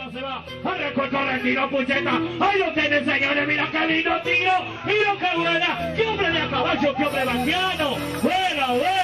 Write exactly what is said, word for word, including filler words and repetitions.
bola se va. Arrancó el correntino, pucheta. Ahí lo tienen, señores. Mira qué lindo tiro. Mira qué buena. Qué hombre de a caballo, qué hombre vaciano. Buena, buena.